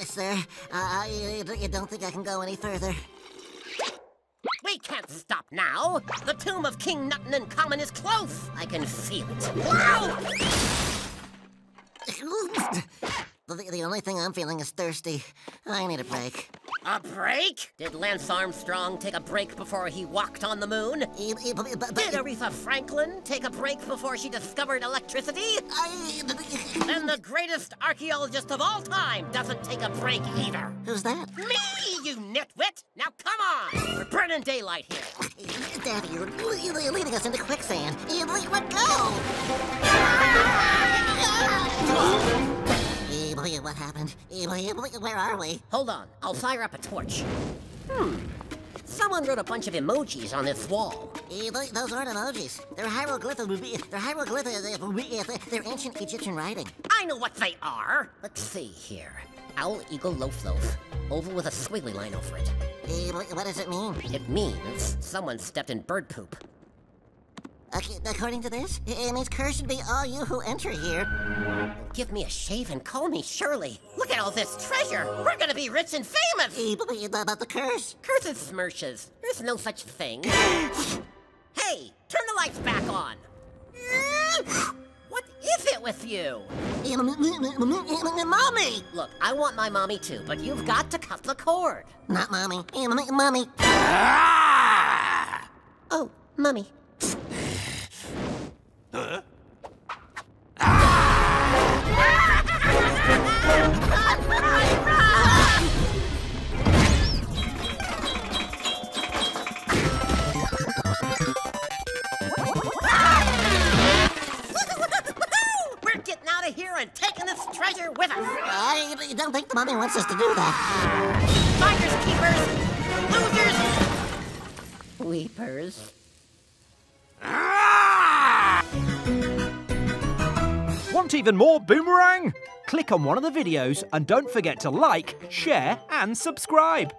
sir. You don't think I can go any further? We can't stop now. The tomb of King Nuttin and Common is close. I can feel it. Wow! The only thing I'm feeling is thirsty. I need a break. A break? Did Lance Armstrong take a break before he walked on the moon? Did Aretha Franklin take a break before she discovered electricity? And the greatest archaeologist of all time doesn't take a break either. Who's that? Me, you nitwit! Now come on! We're burning daylight here. Daddy, you're leading us into quicksand. Let go! What happened? Where are we? Hold on, I'll fire up a torch. Someone wrote a bunch of emojis on this wall. Those aren't emojis. They're hieroglyphs. They're ancient Egyptian writing. I know what they are. Let's see here. Owl, eagle, loaf, loaf. Oval with a squiggly line over it. What does it mean? It means someone stepped in bird poop. According to this, it means cursed be all you who enter here. Give me a shave and call me Shirley. Look at all this treasure. We're gonna be rich and famous. About the curse? Curses smirches. There's no such thing. Hey, turn the lights back on. What is it with you? Mommy! Look, I want my mommy too, but you've got to cut the cord. Not mommy. Mommy. Oh, mommy. We're getting out of here and taking this treasure with us. I don't think the mommy wants us to do that. Finders, keepers, losers, weepers. Want even more Boomerang? Click on one of the videos and don't forget to like, share and subscribe.